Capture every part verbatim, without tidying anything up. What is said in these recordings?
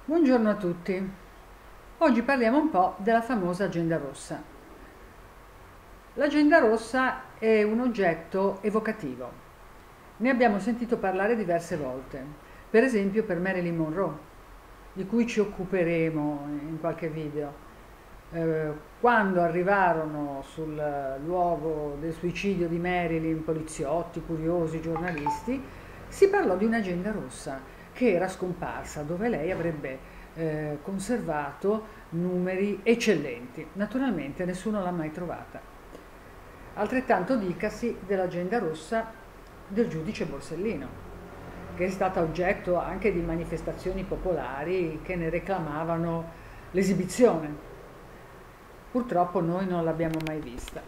Buongiorno a tutti. Oggi parliamo un po' della famosa agenda rossa. L'agenda rossa è un oggetto evocativo. Ne abbiamo sentito parlare diverse volte, per esempio per Marilyn Monroe, di cui ci occuperemo in qualche video. Eh, quando arrivarono sul luogo del suicidio di Marilyn poliziotti, curiosi, giornalisti, si parlò di un'agenda rossa che era scomparsa, dove lei avrebbe eh, conservato numeri eccellenti. Naturalmente nessuno l'ha mai trovata. Altrettanto dicasi dell'agenda rossa del giudice Borsellino, che è stata oggetto anche di manifestazioni popolari che ne reclamavano l'esibizione. Purtroppo noi non l'abbiamo mai vista.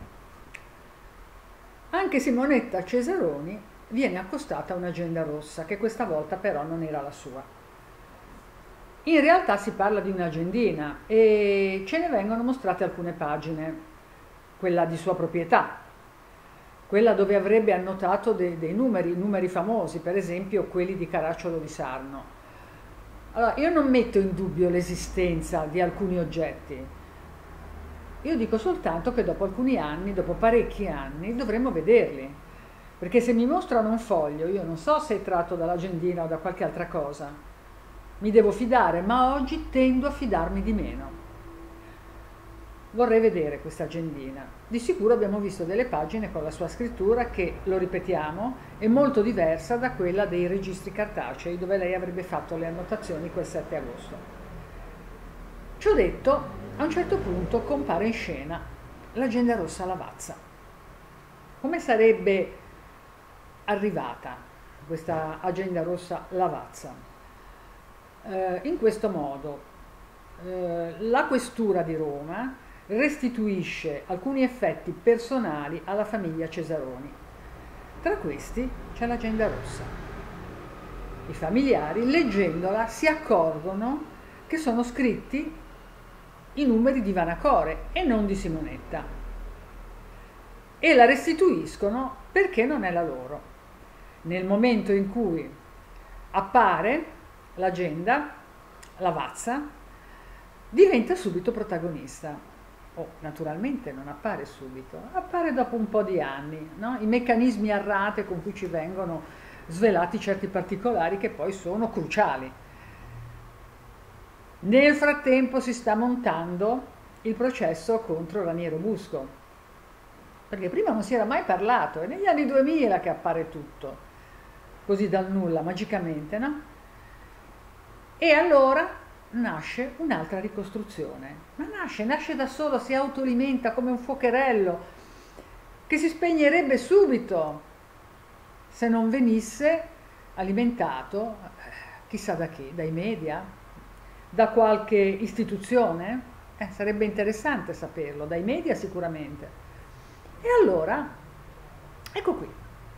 Anche Simonetta Cesaroni viene accostata a un'agenda rossa, che questa volta però non era la sua. In realtà si parla di un'agendina e ce ne vengono mostrate alcune pagine, quella di sua proprietà, quella dove avrebbe annotato dei, dei numeri, numeri famosi, per esempio quelli di Caracciolo di Sarno. Allora, io non metto in dubbio l'esistenza di alcuni oggetti, io dico soltanto che dopo alcuni anni, dopo parecchi anni, dovremmo vederli, perché se mi mostrano un foglio, io non so se è tratto dall'agendina o da qualche altra cosa, mi devo fidare, ma oggi tendo a fidarmi di meno. Vorrei vedere questa agendina. Di sicuro abbiamo visto delle pagine con la sua scrittura che, lo ripetiamo, è molto diversa da quella dei registri cartacei dove lei avrebbe fatto le annotazioni quel sette agosto. Ciò detto, a un certo punto compare in scena l'agenda rossa Lavazza. Come sarebbe arrivata questa agenda rossa Lavazza? Eh, in questo modo, eh, la questura di Roma restituisce alcuni effetti personali alla famiglia Cesaroni. Tra questi c'è l'agenda rossa. I familiari, leggendola, si accorgono che sono scritti i numeri di Vanacore e non di Simonetta, e la restituiscono perché non è la loro. Nel momento in cui appare l'agenda, Lavazza diventa subito protagonista. Oh, naturalmente non appare subito, appare dopo un po' di anni, no? I meccanismi a rate con cui ci vengono svelati certi particolari che poi sono cruciali. Nel frattempo si sta montando il processo contro Raniero Busco, perché prima non si era mai parlato, è negli anni duemila che appare tutto, così dal nulla, magicamente, no? E allora nasce un'altra ricostruzione, ma nasce, nasce da solo, si autoalimenta come un fuocherello che si spegnerebbe subito se non venisse alimentato chissà da chi, dai media, da qualche istituzione, eh, sarebbe interessante saperlo, dai media sicuramente. E allora, ecco qui,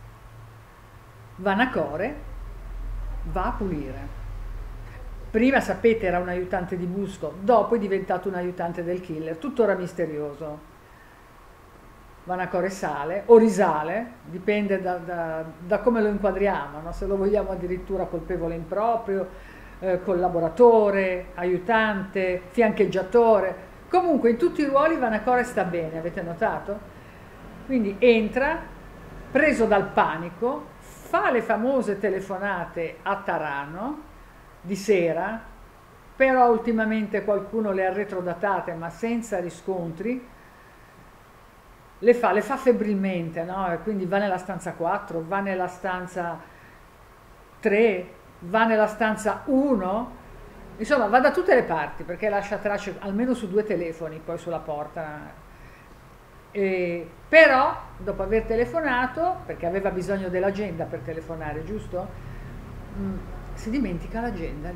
Vanacore va a pulire. Prima, sapete, era un aiutante di Busco, dopo è diventato un aiutante del killer, tuttora misterioso. Vanacore sale, o risale, dipende da, da, da come lo inquadriamo, no? Se lo vogliamo addirittura colpevole improprio, eh, collaboratore, aiutante, fiancheggiatore. Comunque in tutti i ruoli Vanacore sta bene, avete notato? Quindi entra, preso dal panico, fa le famose telefonate a Tarano, di sera, però ultimamente qualcuno le ha retrodatate ma senza riscontri, le fa, le fa febbrilmente, no? E quindi va nella stanza quattro, va nella stanza tre, va nella stanza uno, insomma va da tutte le parti perché lascia tracce almeno su due telefoni poi sulla porta. E, però dopo aver telefonato, perché aveva bisogno dell'agenda per telefonare, giusto? Mm, si dimentica l'agenda lì,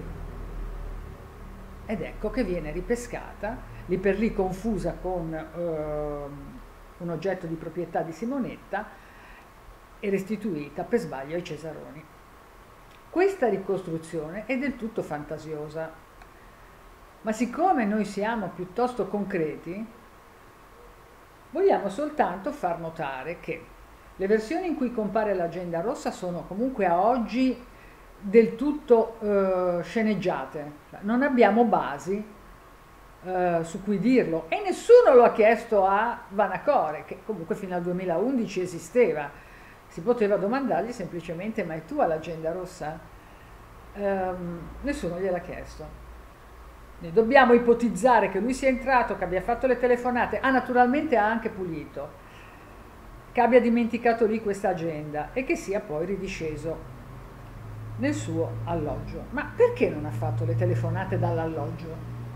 ed ecco che viene ripescata lì per lì, confusa con eh, un oggetto di proprietà di Simonetta e restituita per sbaglio ai Cesaroni. Questa ricostruzione è del tutto fantasiosa, ma siccome noi siamo piuttosto concreti, vogliamo soltanto far notare che le versioni in cui compare l'agenda rossa sono comunque a oggi del tutto eh, sceneggiate, non abbiamo basi eh, su cui dirlo e nessuno lo ha chiesto a Vanacore, che comunque fino al duemilaundici esisteva. Si poteva domandargli semplicemente: ma è tua l'agenda rossa? Ehm, nessuno gliel'ha chiesto. Ne dobbiamo ipotizzare che lui sia entrato, che abbia fatto le telefonate, ah, naturalmente ha anche pulito, che abbia dimenticato lì questa agenda e che sia poi ridisceso nel suo alloggio. Ma perché non ha fatto le telefonate dall'alloggio?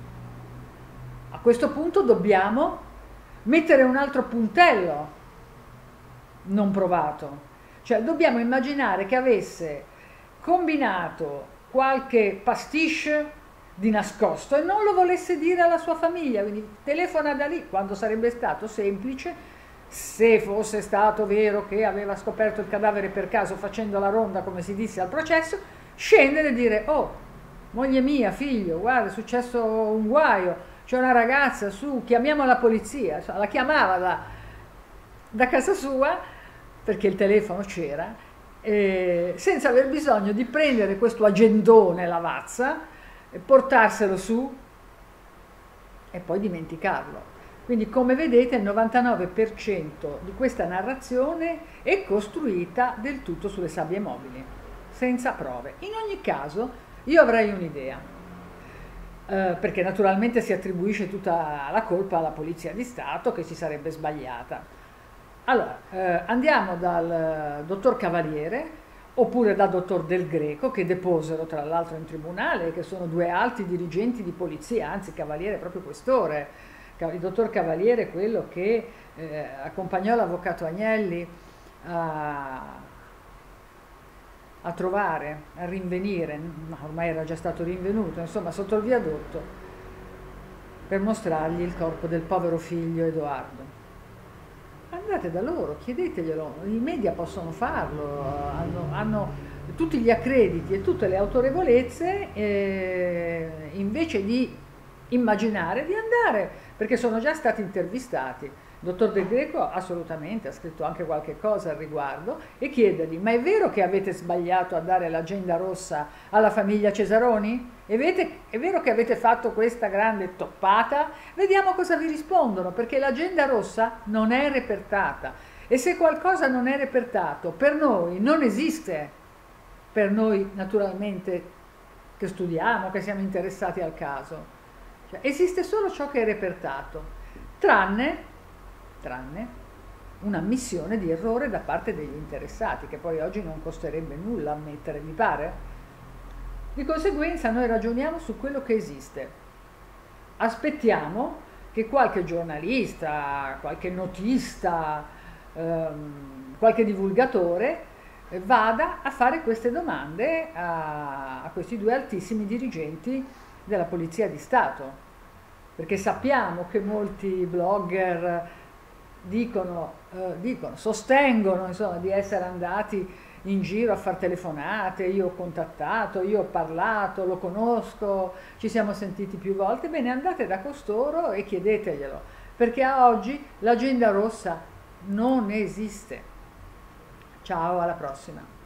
A questo punto dobbiamo mettere un altro puntello non provato, cioè dobbiamo immaginare che avesse combinato qualche pastiche di nascosto e non lo volesse dire alla sua famiglia, quindi telefona da lì, quando sarebbe stato semplice, se fosse stato vero che aveva scoperto il cadavere per caso facendo la ronda, come si disse al processo, scendere e dire: oh, moglie mia, figlio, guarda, è successo un guaio, c'è una ragazza, su, chiamiamo la polizia. La chiamava da, da casa sua, perché il telefono c'era, eh, senza aver bisogno di prendere questo agendone lavazza, portarselo su e poi dimenticarlo. Quindi, come vedete, il novantanove per cento di questa narrazione è costruita del tutto sulle sabbie mobili, senza prove. In ogni caso, io avrei un'idea, eh, perché naturalmente si attribuisce tutta la colpa alla Polizia di Stato, che si sarebbe sbagliata. Allora, eh, andiamo dal dottor Cavaliere, oppure dal dottor Del Greco, che deposero tra l'altro in tribunale, che sono due alti dirigenti di polizia, anzi Cavaliere è proprio questore. Il dottor Cavaliere è quello che eh, accompagnò l'avvocato Agnelli a, a trovare, a rinvenire, ma ormai era già stato rinvenuto, insomma, sotto il viadotto, per mostrargli il corpo del povero figlio Edoardo. Andate da loro, chiedeteglielo, i media possono farlo, hanno, hanno tutti gli accrediti e tutte le autorevolezze, eh, invece di immaginare di andare, perché sono già stati intervistati. Il dottor Del Greco assolutamente ha scritto anche qualche cosa al riguardo, e chiedergli: ma è vero che avete sbagliato a dare l'agenda rossa alla famiglia Cesaroni? È, vete, è vero che avete fatto questa grande toppata? Vediamo cosa vi rispondono, perché l'agenda rossa non è repertata, e se qualcosa non è repertato per noi non esiste, per noi naturalmente che studiamo, che siamo interessati al caso. Cioè, esiste solo ciò che è repertato, tranne, tranne un'ammissione di errore da parte degli interessati, che poi oggi non costerebbe nulla ammettere, mi pare? Di conseguenza noi ragioniamo su quello che esiste. Aspettiamo che qualche giornalista, qualche notista, ehm, qualche divulgatore eh, vada a fare queste domande a, a questi due altissimi dirigenti della Polizia di Stato, perché sappiamo che molti blogger dicono, eh, dicono sostengono insomma di essere andati in giro a far telefonate, io ho contattato, io ho parlato, lo conosco, ci siamo sentiti più volte. Bene, andate da costoro e chiedeteglielo, perché a oggi l'agenda rossa non esiste. Ciao, alla prossima.